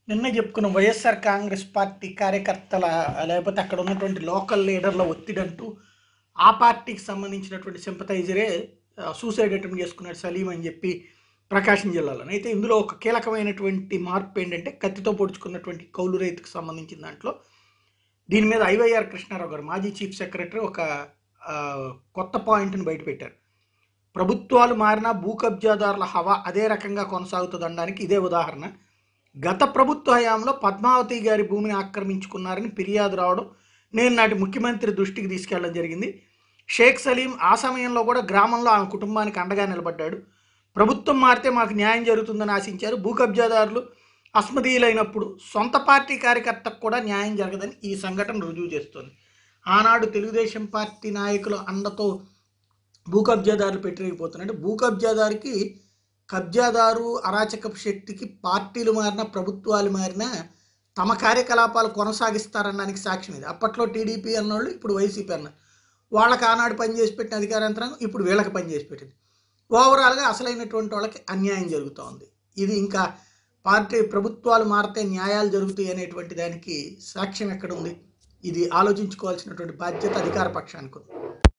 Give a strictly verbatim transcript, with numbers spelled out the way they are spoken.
నిన్న చెప్పుకున్న వైఎస్ఆర్ కాంగ్రెస్ పార్టీ కార్యకర్తల లేకపోతే అక్కడ ఉన్నటువంటి లోకల్ లీడర్ల ఒత్తిడి అంటూ ఆ పార్టీకి సంబంధించినటువంటి సింపథైజరే సూసైడ్ అటెంప్ట్ చేసుకున్నాడు సలీం అని చెప్పి ప్రకాశం జిల్లాలో అయితే ఇందులో ఒక కీలకమైనటువంటి మార్పు ఏంటంటే కత్తితో పొడుచుకున్నటువంటి కౌలు రైతుకు సంబంధించిన దాంట్లో దీని మీద ఐవైఆర్ కృష్ణారావు గారు మాజీ చీఫ్ సెక్రటరీ ఒక ఆ, కొత్త పాయింట్ని బయటపెట్టారు. ప్రభుత్వాలు మారినా భూ కబ్జాదారుల హవా అదే రకంగా కొనసాగుతుంది అనడానికి ఇదే ఉదాహరణ. గత ప్రభుత్వ హయాంలో పద్మావతి గారి భూమిని ఆక్రమించుకున్నారని ఫిర్యాదు రావడం నేను నాటి ముఖ్యమంత్రి దృష్టికి తీసుకెళ్లడం జరిగింది. షేక్ సలీం ఆ సమయంలో కూడా గ్రామంలో ఆమె కుటుంబానికి అండగా నిలబడ్డాడు. ప్రభుత్వం మారితే మాకు న్యాయం జరుగుతుందని ఆశించారు. భూ కబ్జాదారులు అస్మదీయులైనప్పుడు సొంత పార్టీ కార్యకర్తకు కూడా న్యాయం జరగదని ఈ సంఘటన రుజువు చేస్తోంది. ఆనాడు తెలుగుదేశం పార్టీ నాయకుల అండతో భూ కబ్జాదారులు పెట్టిపోతున్నట్టు భూ కబ్జాదారికి కబ్జాదారు అరాచకపు శక్తికి పార్టీలు మారినా ప్రభుత్వాలు మారినా తమ కార్యకలాపాలు కొనసాగిస్తారనడానికి సాక్ష్యం ఇది. అప్పట్లో టీడీపీ అన్నోళ్ళు ఇప్పుడు వైసీపీ అన్నారు. వాళ్ళకి ఆనాడు పనిచేసి పెట్టిన అధికార యంత్రాంగం ఇప్పుడు వీళ్ళకి పనిచేసి పెట్టింది. ఓవరాల్గా అసలైనటువంటి వాళ్ళకి అన్యాయం జరుగుతూ ఉంది. ఇది ఇంకా పార్టీ ప్రభుత్వాలు మారితే న్యాయాలు జరుగుతాయి అనేటువంటి దానికి సాక్ష్యం ఎక్కడుంది? ఇది ఆలోచించుకోవాల్సినటువంటి బాధ్యత అధికార పక్షానికి ఉంది.